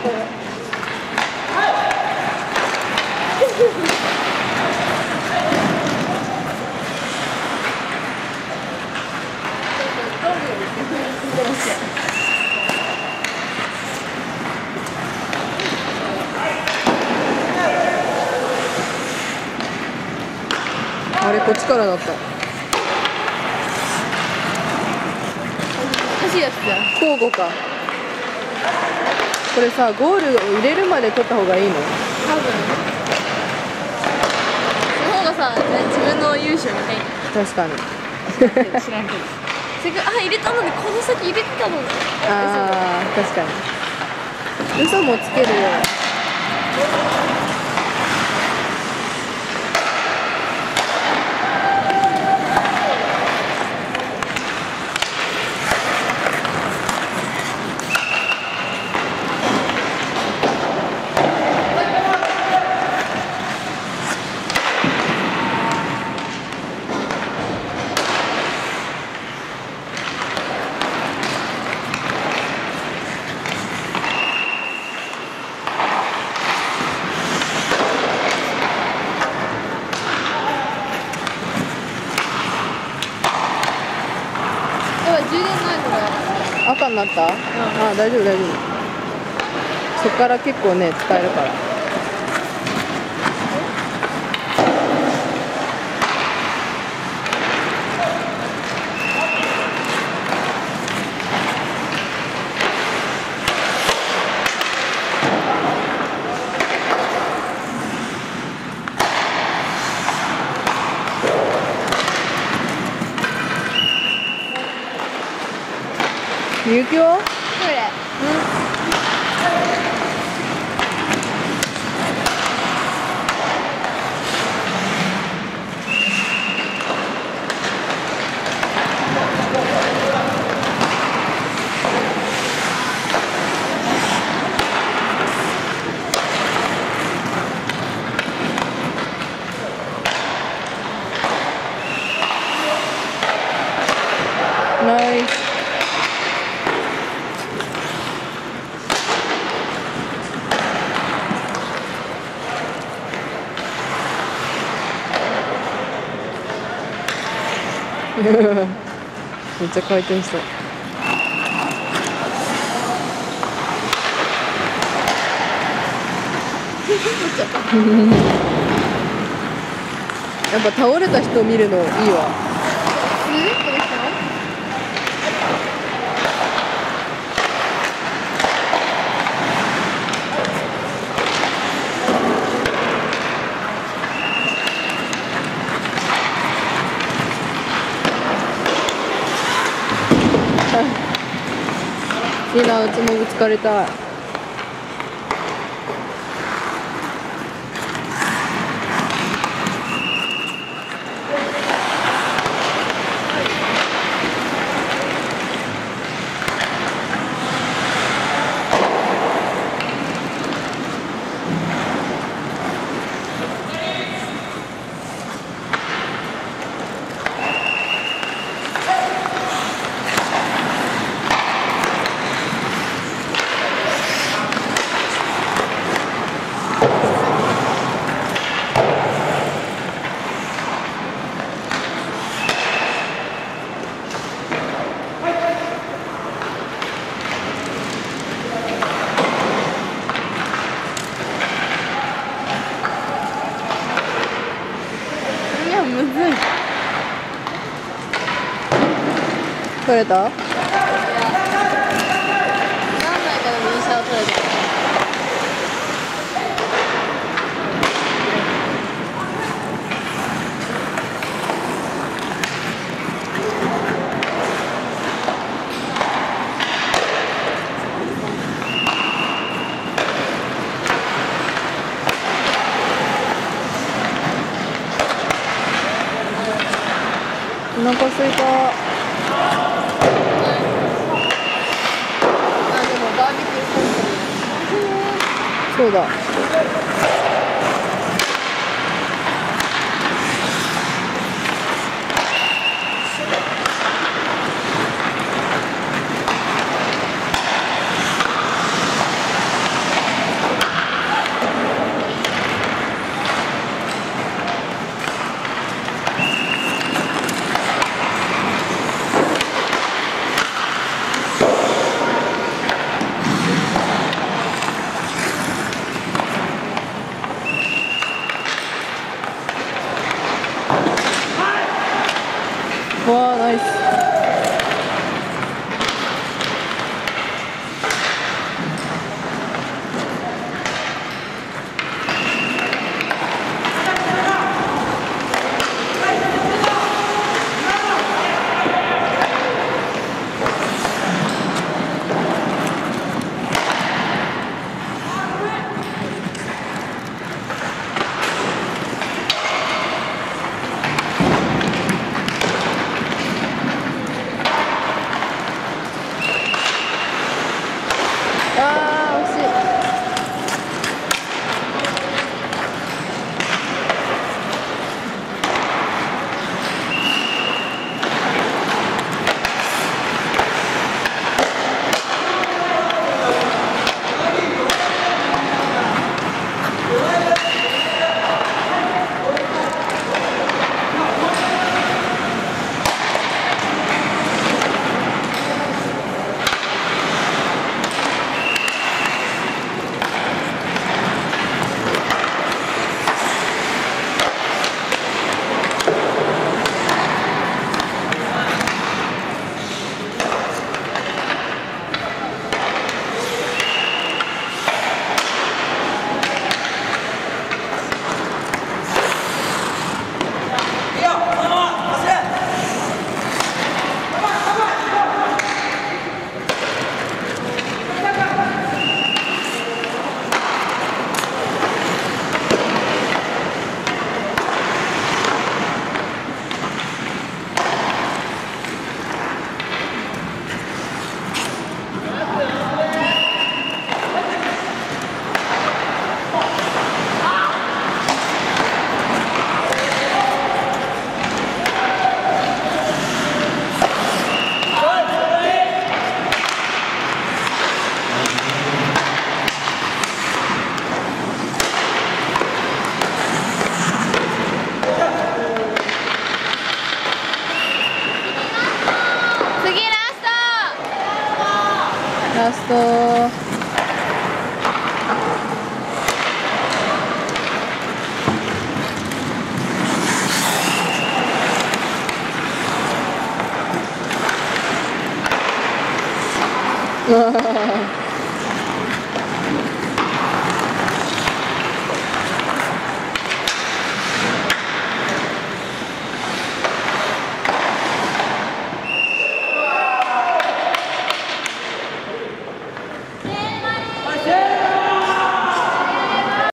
あれこっちからだった。 難しいやつじゃん。 交互か。これさ、ゴールを入れるまで取った方がいいの？ 多分その方がさ、自分の優勝みたいな。 確かに。 知らんけど。あ、入れたのにこの先入れてたのに。 ああ、確かに。嘘もつけるよ。赤になった？ああ、大丈夫大丈夫。そっから結構ね、使えるから。みゆきは？ これ。 ナイス。めっちゃ回転した。やっぱ倒れた人を見るのいいわ。いいな、うちもぶつかりたい。取れた？ 何枚かでもインスタを撮れた。 お腹すいた。そうだ。 ナイス。あー惜しい。ラスト。うわ